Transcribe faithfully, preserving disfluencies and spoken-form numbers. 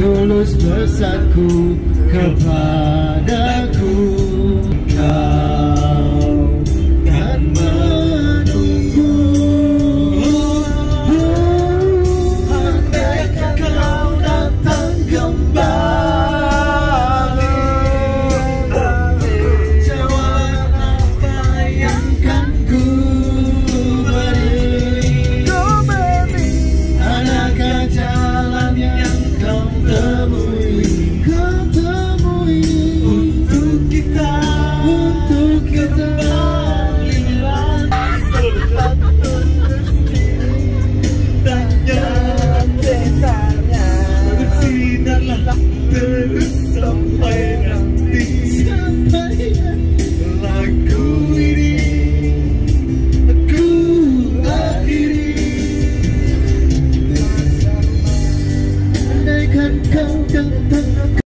tulus bersaku kepadaku. Kau kan menunggu, andaikan kau datang kembali, jawab apa yang kan ku beri. Adakah jalan yang kau temui?